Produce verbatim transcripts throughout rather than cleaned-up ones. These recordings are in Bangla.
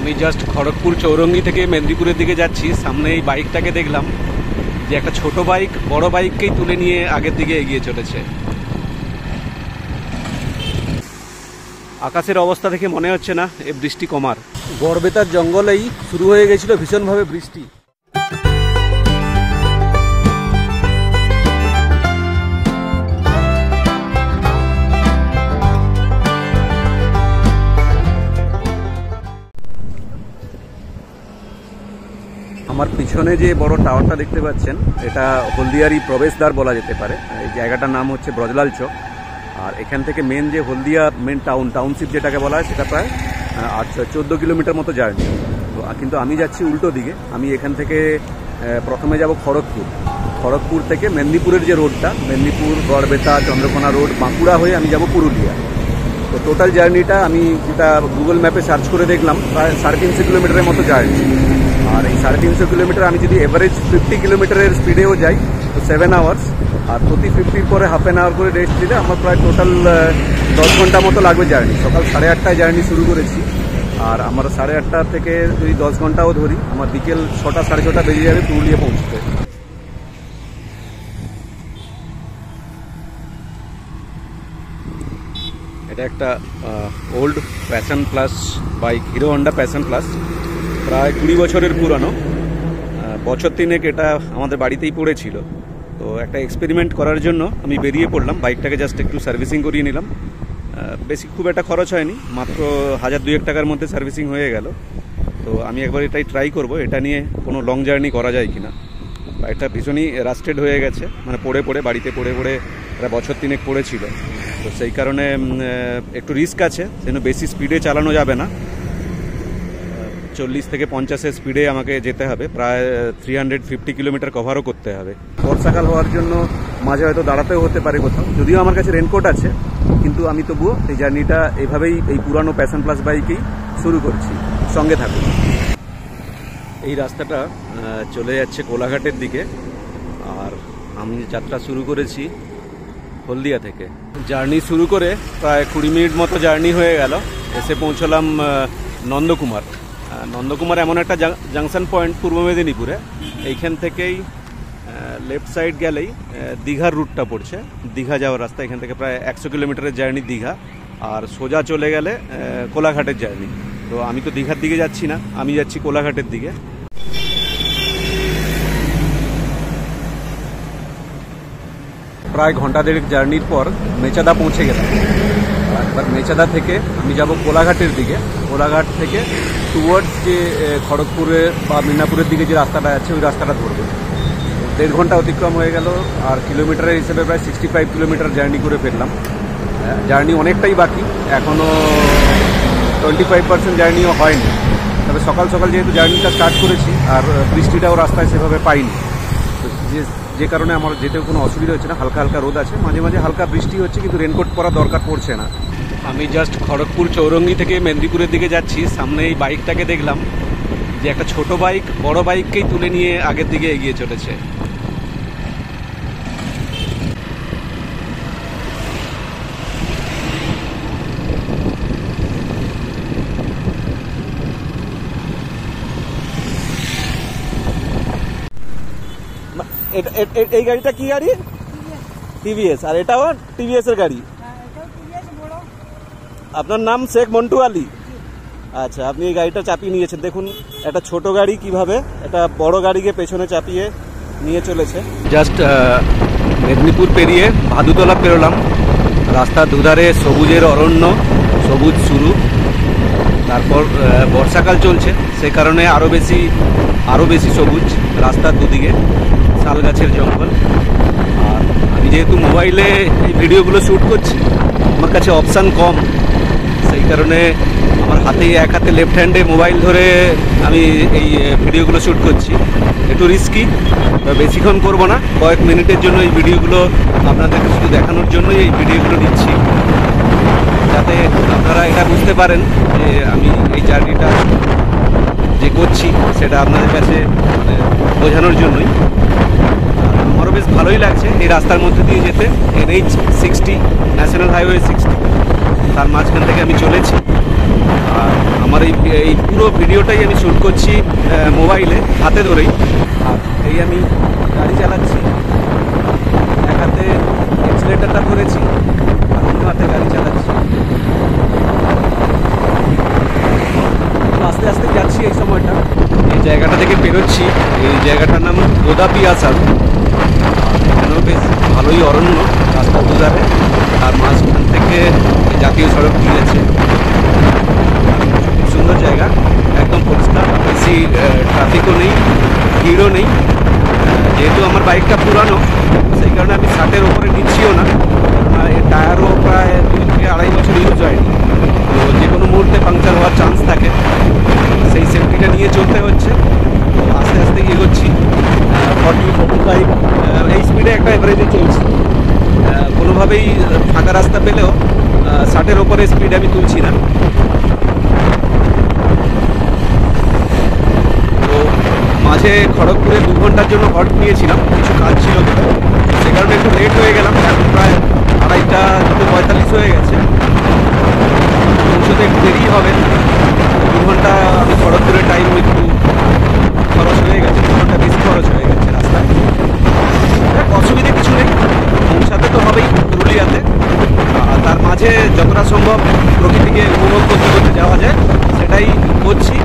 আমি জাস্ট খড়গপুর চৌরঙ্গি থেকে মেদিনীপুরের দিকে যাচ্ছি। সামনে এই বাইকটাকে দেখলাম যে একটা ছোট বাইক বড় বাইককেই তুলে নিয়ে আগের দিকে এগিয়ে চলেছে। আকাশের অবস্থা দেখে মনে হচ্ছে না এ বৃষ্টি কমার। গড়বেতার জঙ্গলেই শুরু হয়ে গেছিল ভীষণভাবে বৃষ্টি। আমার পিছনে যে বড় টাওয়ারটা দেখতে পাচ্ছেন এটা হলদিয়ারই প্রবেশদ্বার বলা যেতে পারে। এই জায়গাটার নাম হচ্ছে ব্রজলাল চক। আর এখান থেকে মেন যে হলদিয়া মেন টাউন টাউনশিপ যেটাকে বলা হয় সেটা প্রায় আট চোদ্দো কিলোমিটার মতো জার্নি। তো কিন্তু আমি যাচ্ছি উল্টো দিকে। আমি এখান থেকে প্রথমে যাব খড়গপুর। খড়গপুর থেকে মেদিনীপুরের যে রোডটা, মেদিনীপুর গড়বেতা চন্দ্রকোনা রোড বাঁকুড়া হয়ে আমি যাব পুরুলিয়া। তো টোটাল জার্নিটা আমি যেটা গুগল ম্যাপে সার্চ করে দেখলাম প্রায় সাড়ে তিনশো কিলোমিটারের মতো জার্নি। আর এই সাড়ে তিনশো কিলোমিটার আমি যদি এভারেজ ফিফটি কিলোমিটারের স্পিডেও যাই তো সেভেন আওয়ার্স। আর প্রতি ফিফটির পরে হাফ অ্যান আওয়ার করে রেস্ট দিলে আমার প্রায় টোটাল দশ ঘন্টা মতো লাগবে জার্নি। সকাল সাড়ে আটটায় জার্নি শুরু করেছি। আর আমার সাড়ে আটটা থেকে যদি দশ ঘন্টাও ধরি আমার বিকেল ছটা সাড়ে ছটা বেজে যাবে পুরুলিয়া পৌঁছতে। এটা একটা old Passion Plus bike, Hero Honda Passion Plus, প্রায় কুড়ি বছরের পুরানো। বছর তিনেক এটা আমাদের বাড়িতেই পড়েছিল। তো একটা এক্সপেরিমেন্ট করার জন্য আমি বেরিয়ে পড়লাম। বাইকটাকে জাস্ট একটু সার্ভিসিং করিয়ে নিলাম। বেশি খুব একটা খরচ হয়নি, মাত্র হাজার দুয়েক টাকার মধ্যে সার্ভিসিং হয়ে গেল। তো আমি একবার এটাই ট্রাই করব, এটা নিয়ে কোনো লং জার্নি করা যায় কিনা। বাইকটা ভীষণই রাস্টেড হয়ে গেছে, মানে পড়ে পড়ে বাড়িতে পড়ে পড়ে প্রায় বছর তিনেক পড়েছিল। তো সেই কারণে একটু রিস্ক আছে, সেজন্য বেশি স্পিডে চালানো যাবে না। চল্লিশ থেকে পঞ্চাশের স্পিডে আমাকে যেতে হবে, প্রায় থ্রি হান্ড্রেড ফিফটি কিলোমিটার কভারও করতে হবে। বর্ষাকাল হওয়ার জন্য মাঝে হয়তো দাঁড়াতেও হতে পারে কোথাও, যদিও আমার কাছে রেনকোট আছে, কিন্তু আমি তবুও এই জার্নিটা এভাবেই এই পুরানো প্যাশন প্লাস বাইকেই শুরু করছি। সঙ্গে থাকুন। এই রাস্তাটা চলে যাচ্ছে কোলাঘাটের দিকে, আর আমি যাত্রা শুরু করেছি হলদিয়া থেকে। জার্নি শুরু করে প্রায় কুড়ি মিনিট মতো জার্নি হয়ে গেল, এসে পৌঁছলাম নন্দকুমার। নন্দকুমার এমন একটা জাংশন পয়েন্ট পূর্ব মেদিনীপুরে, এইখান থেকেই লেফট সাইড গেলেই দীঘার রুটটা পড়ছে, দীঘা যাওয়ার রাস্তা। এখান থেকে প্রায় একশো কিলোমিটারের জার্নি দীঘা, আর সোজা চলে গেলে কোলাঘাটের জার্নি। তো আমি তো দীঘার দিকে যাচ্ছি না, আমি যাচ্ছি কোলাঘাটের দিকে। প্রায় ঘন্টা দেড়েক জার্নির পর মেচাদা পৌঁছে গেলাম। এবার মেচাদা থেকে আমি যাব কোলাঘাটের দিকে। কোলাঘাট থেকে টুয়ার্ডস যে খড়গপুরে বা মিদনাপুরের দিকে যে রাস্তাটা আছে ওই রাস্তাটা ধরবে। দেড় ঘন্টা অতিক্রম হয়ে গেল, আর কিলোমিটারের হিসেবে প্রায় সিক্সটি ফাইভ কিলোমিটার জার্নি করে ফেললাম। জার্নি অনেকটাই বাকি, এখনও টোয়েন্টি ফাইভ পার্সেন্ট জার্নিও হয়নি। তবে সকাল সকাল যেহেতু জার্নিটা স্টার্ট করেছি, আর বৃষ্টিটাও রাস্তায় সেভাবে পাইনি, যে যে কারণে আমার যেতেও কোনো অসুবিধা হচ্ছে না। হালকা হালকা রোদ আছে, মাঝে মাঝে হালকা বৃষ্টি হচ্ছে, কিন্তু রেনকোট পরা দরকার পড়ছে না। আমি জাস্ট খড়গপুর চৌরঙ্গি থেকে মেদিনীপুরের দিকে যাচ্ছি। সামনে এই বাইকটাকে দেখলাম যে একটা ছোট বাইক বড় বাইককেই তুলে নিয়ে আগের দিকে এগিয়ে চলেছে। এই গাড়িটা কি গাড়ি? টিভিএস। আর এটাও টিভিএস এর গাড়ি? আপনার নাম শেখ মন্টু আলী? আচ্ছা, আপনি এই গাড়িটা চাপিয়ে নিয়েছেন। দেখুন একটা ছোট গাড়ি কিভাবে একটা বড় গাড়িকে পেছনে চাপিয়ে নিয়ে চলেছে। জাস্ট মেদিনীপুর পেরিয়ে ভাদুতলা পেরোলাম। রাস্তার দুধারে সবুজের অরণ্য, সবুজ শুরু। তারপর বর্ষাকাল চলছে, সে কারণে আরও বেশি আরও বেশি সবুজ রাস্তার দুদিকে, শাল গাছের জঙ্গল। আর আমি যেহেতু মোবাইলে এই ভিডিওগুলো শ্যুট করছি, আমার কাছে অপশান কম, সেই কারণে আমার হাতে এক হাতে লেফট হ্যান্ডে মোবাইল ধরে আমি এই ভিডিওগুলো শ্যুট করছি। একটু রিস্কি, বেশিক্ষণ করব না, কয়েক মিনিটের জন্য এই ভিডিওগুলো আপনাদেরকে শুধু দেখানোর জন্যই এই ভিডিওগুলো নিচ্ছি, যাতে আপনারা এটা বুঝতে পারেন যে আমি এই জার্নিটা যে করছি সেটা আপনাদের কাছে বোঝানোর জন্যই। আমারও বেশ ভালোই লাগছে এই রাস্তার মধ্যে দিয়ে যেতে। NH sixty, national highway sixty, তার মাঝখান থেকে আমি চলেছি। আর আমার এই এই পুরো ভিডিওটাই আমি শ্যুট করছি মোবাইলে হাতে ধরেই। আর এই আমি গাড়ি চালাচ্ছি, এক হাতে এক্সিলেটারটা ধরেছি আর অন্য হাতে গাড়ি চালাচ্ছি। আস্তে আস্তে যাচ্ছি এই সময়টা। এই জায়গাটা থেকে বেরোচ্ছি, এই জায়গাটার নাম গোদাপি আসাম। এখানেও বেশ ভালোই অরণ্য রাস্তার দুধারে, আর মাঝখান থেকে জাতীয় সড়ক গিয়েছে। খুব সুন্দর জায়গা, একদম পরিষ্কার, বেশি ট্রাফিকও নেই, ভিড়ও নেই। যেহেতু আমার বাইকটা পুরানো, সেই কারণে আমি ষাটের ওপরে নিচ্ছিও না। এর টায়ারও প্রায় দুই থেকে আড়াই বছর ইউজ হয়নি, তো যে কোনো মুহূর্তে পাংচার হওয়ার চান্স থাকে, সেই সেফটিটা নিয়ে চলতে হচ্ছে। তো আস্তে আস্তে এগোচ্ছি, ফর্টি ফোর্টি ফাইভ এই স্পিডে একটা অ্যাভারেজে চলছি। কোনোভাবেই ফাঁকা রাস্তা পেলেও ষাটের ওপরে স্পিড আমি তুলছি না। তো মাঝে খড়গপুরে দু ঘন্টার জন্য হল্ট নিয়েছিলাম, কিছু কাজ ছিল, সে কারণে একটু লেট হয়ে গেলাম। এখন প্রায় আড়াইটা দুটো পঁয়তাল্লিশ হয়ে গেছে, পৌঁছতে একটু দেরি হবে। দু ঘন্টা আমি খড়গপুরের টাইম একটু খরচ হয়ে গেছে, দু ঘন্টা বেশি খরচ হয়ে গেছে রাস্তায়। অসুবিধে কিছু নেই, পৌঁছাতে তো হবেই পুরুলিয়াতে। তার মাঝে যতটা সম্ভব প্রকৃতিকে উপভোগ করতে করতে যাওয়া যায় সেটাই করছি।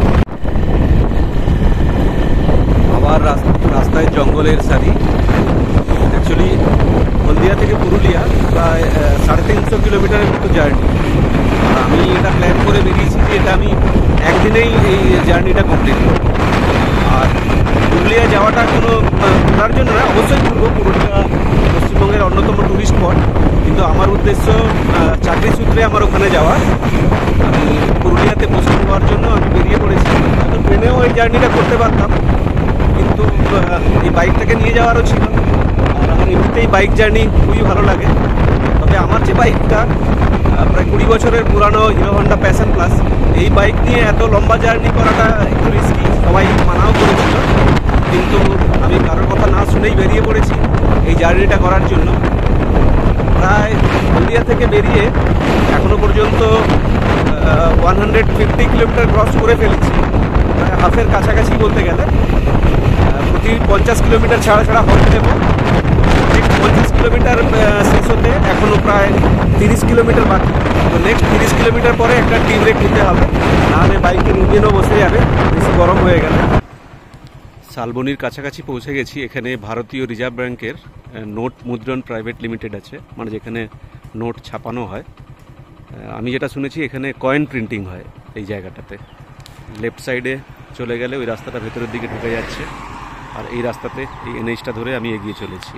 আবার রাস্তায় জঙ্গলের সারি। অ্যাকচুয়ালি হলদিয়া থেকে পুরুলিয়া প্রায় সাড়ে তিনশো কিলোমিটারের মতো জার্নি। আমি এটা প্ল্যান করে বেরিয়েছি যে এটা আমি একদিনেই এই জার্নিটা কমপ্লিট করব। আর পুরুলিয়া যাওয়াটা কোনো ঘোরার জন্য না, অবশ্যই ঘুরবো, পুরুলিয়া পশ্চিমবঙ্গের অন্যতম টুরিস্ট স্পট। কিন্তু আমার উদ্দেশ্য চাকরি সূত্রে আমার ওখানে যাওয়া। আমি পুরুলিয়াতে পোস্টিং হওয়ার জন্য আমি বেরিয়ে পড়েছি। হয়তো ট্রেনেও এই জার্নিটা করতে পারতাম, কিন্তু এই বাইকটাকে নিয়ে যাওয়ারও ছিল। আর আমার এমনিতেই বাইক জার্নি খুবই ভালো লাগে। তবে আমার যে বাইকটা প্রায় কুড়ি বছরের পুরানো হিরো হন্ডা প্যাশন প্লাস, এই বাইক নিয়ে এত লম্বা জার্নি করাটা একটু রিস্কি, সবাই মানাও করেছিল। কিন্তু আমি কারোর কথা না শুনেই বেরিয়ে পড়েছি এই জার্নিটা করার জন্য। প্রায় হলদিয়া থেকে বেরিয়ে এখনো পর্যন্ত one hundred fifty kilometre cross করে ফেলেছি, প্রায় হাফের কাছাকাছি বলতে গেলে। প্রতি পঞ্চাশ কিলোমিটার ছাড়া ছাড়া হল্ট নেব। নেক্সট পঞ্চাশ কিলোমিটার শেষ হতে এখনও প্রায় তিরিশ কিলোমিটার বাকি। তো নেক্সট তিরিশ কিলোমিটার পরে একটা টি ব্রেক নিতে হবে, নাহলে বাইকের ইঞ্জিনও বসে যাবে বেশি গরম হয়ে গেলে। শালবনির কাছাকাছি পৌঁছে গেছি। এখানে ভারতীয় রিজার্ভ ব্যাংকের নোট মুদ্রণ প্রাইভেট লিমিটেড আছে, মানে যেখানে নোট ছাপানো হয়। আমি যেটা শুনেছি এখানে কয়েন প্রিন্টিং হয় এই জায়গাটাতে। লেফট সাইডে চলে গেলে ওই রাস্তাটা ভেতরের দিকে ঢুকে যাচ্ছে, আর এই রাস্তাতে এই এনএইচটা ধরে আমি এগিয়ে চলেছি।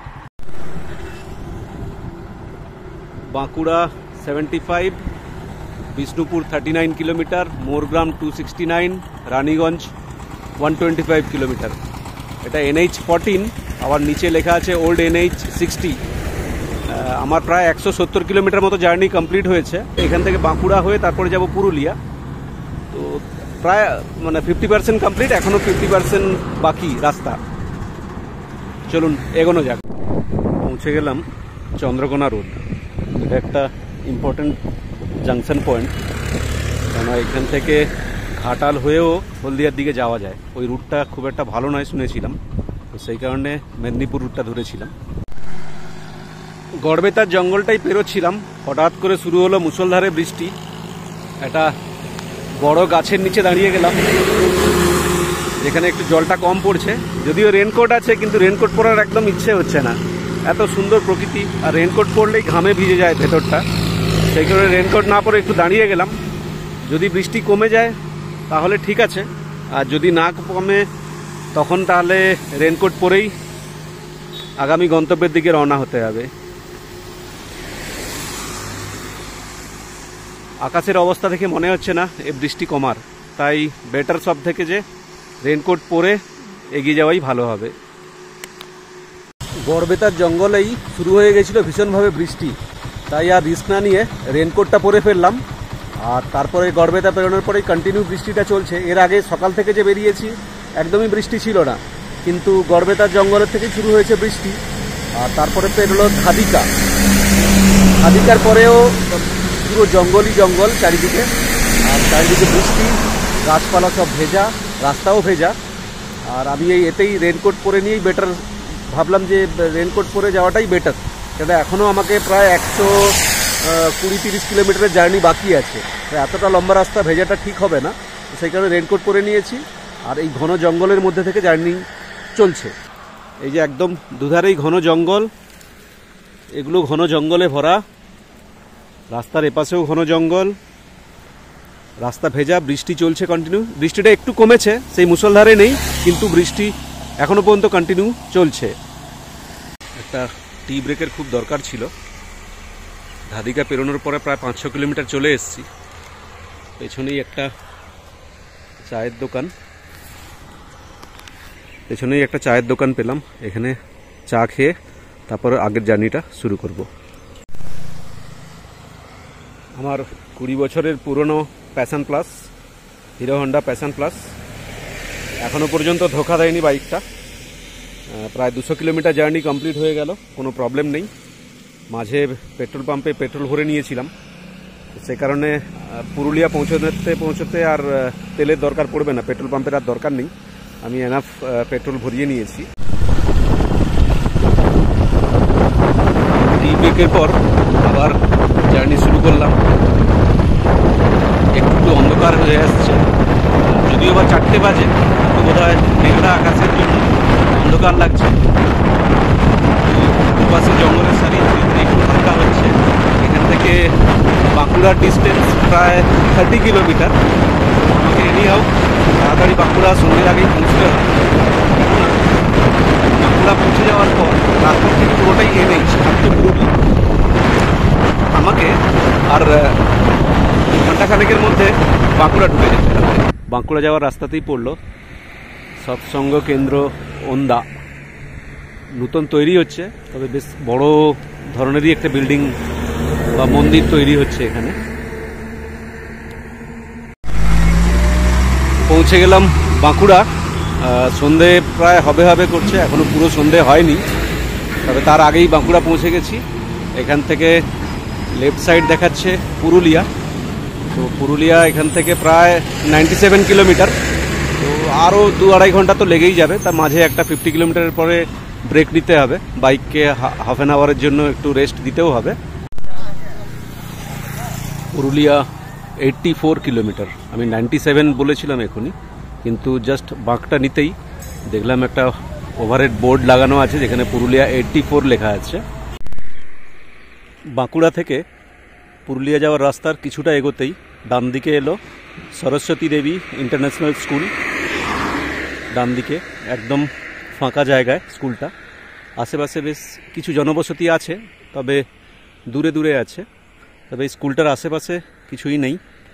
Bankura seventy five, Bishnupur thirty nine kilometre, Morgram two sixty nine, Raniganj one twenty five kilometre. এটা এনএইচ ফোরটিন, আবার নিচে লেখা আছে ওল্ড এনএইচ সিক্সটি। আমার প্রায় একশো সত্তর কিলোমিটার মতো জার্নি কমপ্লিট হয়েছে। এখান থেকে বাঁকুড়া হয়ে তারপরে যাব পুরুলিয়া। তো প্রায় মানে ফিফটি পার্সেন্ট কমপ্লিট, এখনও ফিফটি পার্সেন্ট বাকি রাস্তা। চলুন এগোনো যাক। পৌঁছে গেলাম চন্দ্রকোনা রোড। এটা একটা ইম্পর্টেন্ট জাংশন পয়েন্ট, কেন এখান থেকে ঘাটাল হয়েও হলদিয়ার দিকে যাওয়া যায়। ওই রুটটা খুব একটা ভালো নয় শুনেছিলাম, তো সেই কারণে মেদিনীপুর রুটটা ধরেছিলাম। গড়বেতার জঙ্গলটাই পেরোচ্ছিলাম, হঠাৎ করে শুরু হলো মুষলধারে বৃষ্টি। একটা বড় গাছের নিচে দাঁড়িয়ে গেলাম, যেখানে একটু জলটা কম পড়ছে। যদিও রেনকোট আছে, কিন্তু রেনকোট পরার একদম ইচ্ছে হচ্ছে না। এত সুন্দর প্রকৃতি, আর রেনকোট পরলেই ঘামে ভিজে যায় ভেতরটা। সেই কারণে রেনকোট না পরে একটু দাঁড়িয়ে গেলাম। যদি বৃষ্টি কমে যায় তাহলে ঠিক আছে, আর যদি না কমে তখন তাহলে রেনকোট পরেই আগামী গন্তব্যের দিকে রওনা হতে হবে। আকাশের অবস্থা দেখে মনে হচ্ছে না এ বৃষ্টি কমার, তাই বেটার সব থেকে যে রেনকোট পরে এগিয়ে যাওয়াই ভালো হবে। গড়বেতার জঙ্গলেই শুরু হয়ে গেছিল ভীষণভাবে বৃষ্টি, তাই আর রিস্ক না নিয়ে রেনকোটটা পরে ফেললাম। আর তারপরে গড়বেতা পেরোনোর পরেই কন্টিনিউ বৃষ্টিটা চলছে। এর আগে সকাল থেকে যে বেরিয়েছি একদমই বৃষ্টি ছিল না, কিন্তু গড়বেতার জঙ্গলের থেকেই শুরু হয়েছে বৃষ্টি। আর তারপরে পেরোলো ধাদিকা। ধাদিকার পরেও পুরো জঙ্গলই জঙ্গল চারিদিকে। আর আর চারিদিকে বৃষ্টি, গাছপালা সব ভেজা, রাস্তাও ভেজা। আর আমি এই এতেই রেনকোট পরে নিয়েই বেটার ভাবলাম যে রেনকোট পরে যাওয়াটাই বেটার, সেটা এখনও আমাকে প্রায় একশো কুড়ি তিরিশ কিলোমিটারের জার্নি বাকি আছে। এতটা লম্বা রাস্তা ভেজাটা ঠিক হবে না, সেই কারণে রেনকোট পরে নিয়েছি। আর এই ঘন জঙ্গলের মধ্যে থেকে জার্নি চলছে। এই যে একদম দুধারেই ঘন জঙ্গল, এগুলো ঘন জঙ্গলে ভরা, রাস্তার এপাশেও ঘন জঙ্গল, রাস্তা ভেজা, বৃষ্টি চলছে কন্টিনিউ। বৃষ্টিটা একটু কমেছে, সেই মুষলধারে নেই, কিন্তু বৃষ্টি এখনো পর্যন্ত কন্টিনিউ চলছে। একটা টি ব্রেকের খুব দরকার ছিল। ধাদিকা পেরোনোর পরে প্রায় পাঁচ ছ কিলোমিটার চলে এসেছি। পেছনেই একটা চায়ের দোকান, পেছনেই একটা চায়ের দোকান পেলাম। এখানে চা খেয়ে তারপর আগের জার্নিটা শুরু করব। আমার কুড়ি বছরের পুরনো Passion Plus, Hero Honda Passion Plus, এখনও পর্যন্ত ধোকা দেয়নি বাইকটা। প্রায় দুশো কিলোমিটার জার্নি কমপ্লিট হয়ে গেল, কোনো প্রবলেম নেই। মাঝে পেট্রোল পাম্পে পেট্রোল ভরে নিয়েছিলাম, সে কারণে পুরুলিয়া পৌঁছতে পৌঁছতে আর তেলের দরকার পড়বে না, পেট্রোল পাম্পের আর দরকার নেই। আমি এনাফ পেট্রোল ভরিয়ে নিয়েছি। টি ব্রেকের পর আবার জার্নি শুরু করলাম। একটু অন্ধকার হয়ে আসছে, যদিও বা চারটে বাজে, তো বোধ হয় মেঘলা আকাশের জন্য অন্ধকার লাগছে। পাশে জঙ্গলের সারি একটু হালকা হচ্ছে। এখান থেকে বাঁকুড়ার ডিস্টেন্স প্রায় থার্টি কিলোমিটার। আমাকে এনি হোক তাড়াতাড়ি বাঁকুড়া সন্ধ্যের আগেই পৌঁছতে হয়। বাঁকুড়া পৌঁছে যাওয়ার পর রাস্তা থেকে পুরোটাই এনেই সাহায্য পুরোটি আমাকে আর ঘন্টাখানেকের মধ্যে বাঁকুড়া ঢুকে যেতে হবে। বাঁকুড়া যাওয়ার রাস্তাতেই পড়লো সৎসঙ্গ কেন্দ্র ওন্দা। নতুন তৈরি হচ্ছে, তবে বেশ বড় ধরনেরই একটা বিল্ডিং বা মন্দির তৈরি হচ্ছে এখানে। পৌঁছে গেলাম বাঁকুড়া। সন্ধে প্রায় হবে হবে করছে, এখনো পুরো সন্ধে হয়নি, তবে তার আগেই বাঁকুড়া পৌঁছে গেছি। এখান থেকে লেফট সাইড দেখাচ্ছে পুরুলিয়া। তো পুরুলিয়া এখান থেকে প্রায় নাইনটি সেভেন কিলোমিটার, তো আরও দু আড়াই ঘন্টা তো লেগেই যাবে। তার মাঝে একটা ফিফটি কিলোমিটারের পরে ব্রেক নিতে হবে, বাইককে হাফ অ্যান আওয়ারের জন্য একটু রেস্ট দিতেও হবে। পুরুলিয়া এইট্টি ফোর কিলোমিটার, আমি নাইনটি সেভেন বলেছিলাম এখনই, কিন্তু জাস্ট বাঁকটা নিতেই দেখলাম একটা ওভারহেড বোর্ড লাগানো আছে যেখানে পুরুলিয়া এইট্টি ফোর লেখা আছে। বাঁকুড়া থেকে পুরুলিয়া যাওয়ার রাস্তার কিছুটা এগোতেই ডান দিকে এলো সরস্বতী দেবী ইন্টারন্যাশনাল স্কুল। ডান দিকে একদম ফাঁকা জায়গায় স্কুলটা, আশেপাশে বেশ কিছু জনবসতি আছে, তবে দূরে দূরে আছে। তবে এই স্কুলটার আশেপাশে কিছুই নেই।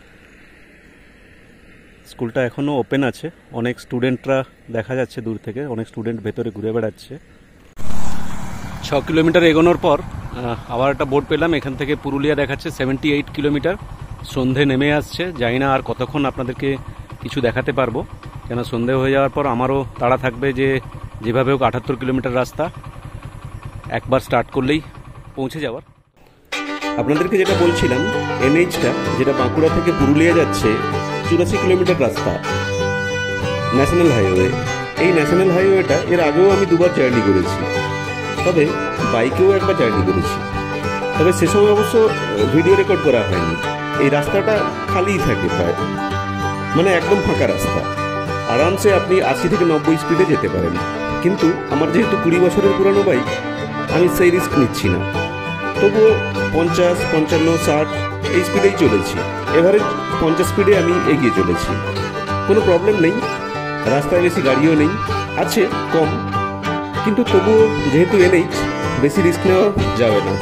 স্কুলটা এখনও ওপেন আছে, অনেক স্টুডেন্টরা দেখা যাচ্ছে দূর থেকে, অনেক স্টুডেন্ট ভেতরে ঘুরে বেড়াচ্ছে। ছ কিলোমিটার এগোনোর পর আবার একটা বোর্ড পেলাম, এখান থেকে পুরুলিয়া দেখাচ্ছে সেভেন্টি এইট কিলোমিটার। সন্ধে নেমে আসছে, জানি না আর কতক্ষণ আপনাদেরকে কিছু দেখাতে পারবো, কেন সন্ধে হয়ে যাওয়ার পর আমারও তাড়া থাকবে যে যেভাবে হোক আটাত্তর কিলোমিটার রাস্তা একবার স্টার্ট করলেই পৌঁছে যাওয়ার। আপনাদেরকে যেটা বলছিলাম, এনএইচটা যেটা বাঁকুড়া থেকে পুরুলিয়া যাচ্ছে চুরাশি কিলোমিটার রাস্তা, ন্যাশনাল হাইওয়ে। এই ন্যাশনাল হাইওয়েটা এর আগেও আমি দুবার জার্নি করেছি, তবে বাইকেও একবার জার্নি করেছি, তবে সে সময় অবশ্য ভিডিও রেকর্ড করা হয়নি। এই রাস্তাটা খালিই থাকে প্রায়, মানে একদম ফাঁকা রাস্তা, আরামসে আপনি আশি থেকে নব্বই স্পিডে যেতে পারেন। কিন্তু আমার যেহেতু কুড়ি বছরের পুরানো বাইক, আমি সেই রিস্ক নিচ্ছি না, তবুও পঞ্চাশ পঞ্চান্ন ষাট এই স্পিডেই চলেছি। এভারেজ পঞ্চাশ স্পিডে আমি এগিয়ে চলেছি, কোনো প্রবলেম নেই। রাস্তায় বেশি গাড়িও নেই, আছে কম, কিন্তু তবুও যেহেতু এনএইচ বেশি রিস্ক নেওয়া যাবে না।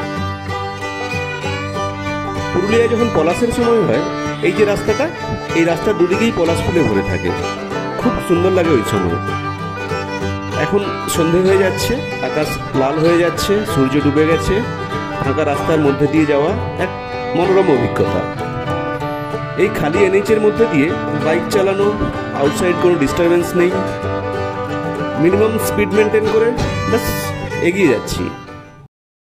পুরুলিয়ায় যখন পলাশের সময় হয়, এই যে রাস্তাটা, এই রাস্তার দুদিকেই পলাশ ফুলে ভরে থাকে, খুব সুন্দর লাগে ওই সময়। এখন সন্ধে হয়ে যাচ্ছে, আকাশ লাল হয়ে যাচ্ছে, সূর্য ডুবে গেছে, ফাঁকা রাস্তার মধ্যে দিয়ে যাওয়া এক মনোরম অভিজ্ঞতা। এই খালি এনএইচের মধ্যে দিয়ে বাইক চালানো, আউটসাইড কোনো ডিস্টারবেন্স নেই, মিনিমাম স্পিড মেনটেন করে ব্যাস এগিয়ে যাচ্ছি।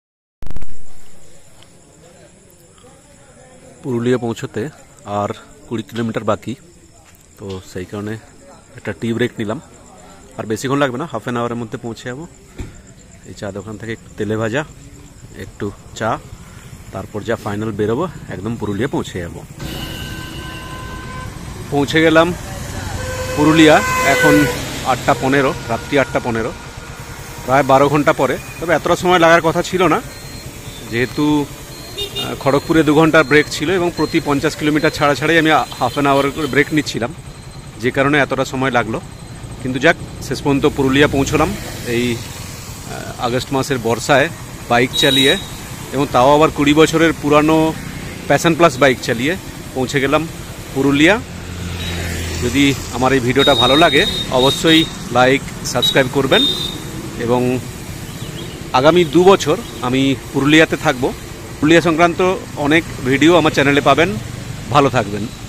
পুরুলিয়া পৌঁছতে আর কুড়ি কিলোমিটার বাকি, তো সেই কারণে একটা টি ব্রেক নিলাম। আর বেশিক্ষণ লাগবে না, হাফ অ্যান আওয়ারের মধ্যে পৌঁছে যাবো। এই চা দোকান থেকে একটু তেলে ভাজা, একটু চা, তারপর যা ফাইনাল বেরোবো, একদম পুরুলিয়া পৌঁছে যাব। পৌঁছে গেলাম পুরুলিয়া, এখন আটটা পনেরো, রাত্রি আটটা পনেরো, প্রায় বারো ঘন্টা পরে। তবে এতটা সময় লাগার কথা ছিল না, যেহেতু খড়গপুরে দু ঘন্টার ব্রেক ছিল এবং প্রতি পঞ্চাশ কিলোমিটার ছাড়া ছাড়াই আমি হাফ অ্যান আওয়ার করে ব্রেক নিচ্ছিলাম, যে কারণে এতটা সময় লাগলো। কিন্তু যাক, শেষ পর্যন্ত পুরুলিয়া পৌঁছলাম এই আগস্ট মাসের বর্ষায় বাইক চালিয়ে, এবং তাও আবার কুড়ি বছরের পুরানো প্যাশন প্লাস বাইক চালিয়ে পৌঁছে গেলাম পুরুলিয়া। যদি আমার এই ভিডিওটা ভালো লাগে অবশ্যই লাইক সাবস্ক্রাইব করবেন, এবং আগামী দু বছর আমি পুরুলিয়াতে থাকবো। পুরুলিয়া সংক্রান্ত অনেক ভিডিও আমার চ্যানেলে পাবেন। ভালো থাকবেন।